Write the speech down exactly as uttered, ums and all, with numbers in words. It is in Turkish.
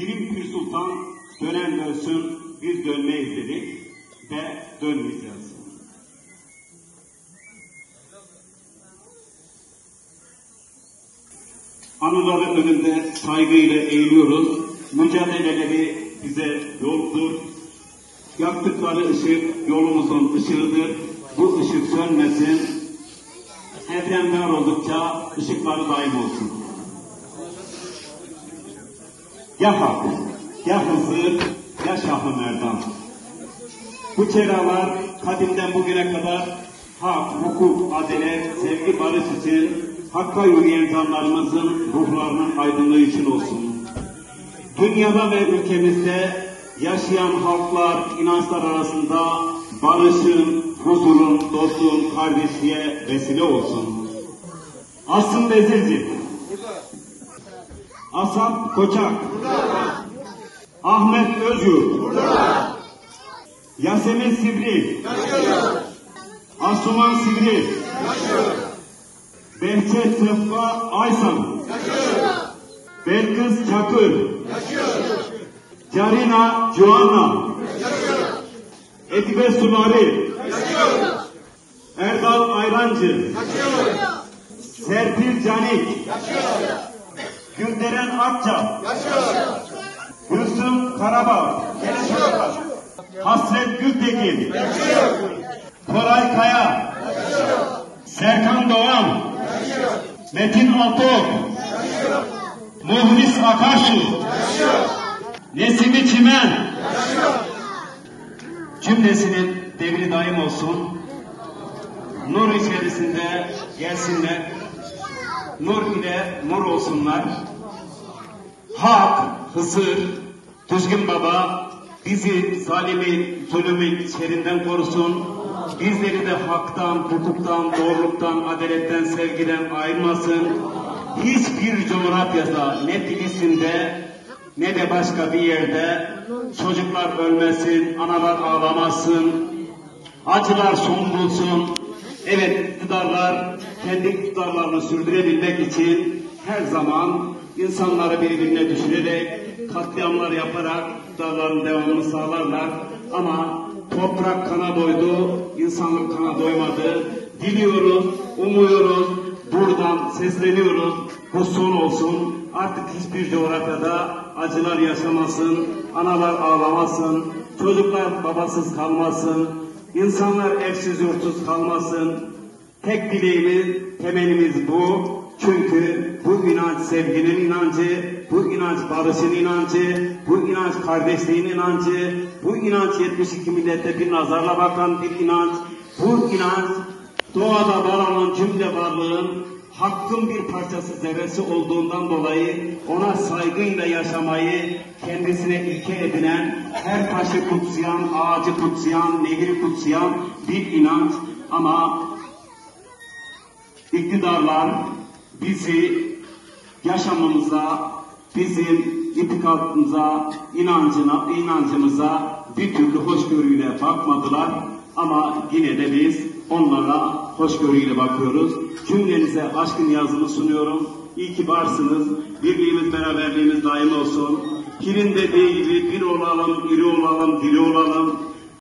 Dilim Pir Sultan dönen dönsün, biz dönmeyiz dedik ve dönmeyeceğiz. Anıların önünde saygıyla eğiliyoruz. Mücadeleleri bize yoldur. Yaktıkları ışık yolumuzun ışığıdır. Bu ışık sönmesin. Evren var oldukça ışıkları daim olsun. Ya Hak, ya Hızır, ya Şah-ı Merdan. Bu çeralar kadimden bugüne kadar hak, hukuk, adalet, sevgi, barış için Hakk'a yürüyen canlarımızın ruhlarının aydınlığı için olsun. Dünyada ve ülkemizde yaşayan halklar, inançlar arasında barışın, huzurun, dostluğun, kardeşliğe vesile olsun. Asım Vezirci, Asap Koçak, Ahmet Özyurt, Yasemin Sivri, Asuman Sivri, Behçet Sıffa Aysan, Belkıs Çakır, Carina Joanna, Etibe Sulari, Erdal Ayrancı, Serpil Canik, Gülderen Akça, Gülsüm Karabağ, Hasret Gültekin, Koray Kaya, Serkan Doğan, Metin Altok, Muhlis Akarsu, Nesimi Çimen, cümlesinin devri daim olsun. Nur içerisinde gelsinler. Nur ile nur olsunlar. Hak, Hızır, Düzgün Baba bizi zalimin, zulümün şerrinden korusun. Bizleri de haktan, hukuktan, doğruluktan, adaletten, sevgiden ayırmasın. Hiçbir coğrafyada, ne Filistin'de, ne de başka bir yerde çocuklar ölmesin, analar ağlamasın, acılar son bulsun. Evet, iktidarlar kendi iktidarlarını sürdürebilmek için her zaman insanları birbirine düşürerek, katliamlar yaparak iktidarların devamını sağlarlar. Ama toprak kana doydu, insanlık kana doymadı. Diliyoruz, umuyoruz, buradan sesleniyoruz. Bu son olsun. Artık hiçbir coğrafyada acılar yaşamasın, analar ağlamasın, çocuklar babasız kalmasın, insanlar evsiz yurtsuz kalmasın. Tek dileğimiz, temennimiz bu. Çünkü bu inanç sevginin inancı, bu inanç barışın inancı, bu inanç kardeşliğin inancı, bu inanç yetmiş iki millete bir nazarla bakan bir inanç, bu inanç doğada var olan cümle varlığın hakkın bir parçası, zerresi olduğundan dolayı ona saygıyla yaşamayı kendisine ilke edinen, her taşı kutsayan, ağacı kutsayan, nehri kutsayan bir inanç. Ama iktidarlar bizi yaşamımıza, bizim itikadımıza, inancına, inancımıza bir türlü hoşgörüyle bakmadılar. Ama yine de biz onlara hoşgörüyle bakıyoruz. Cümlenize aşkın yazımı sunuyorum. İyi ki varsınız. Birliğimiz, beraberliğimiz daim olsun. Pir'in dediği gibi bir olalım, iri olalım, diri olalım.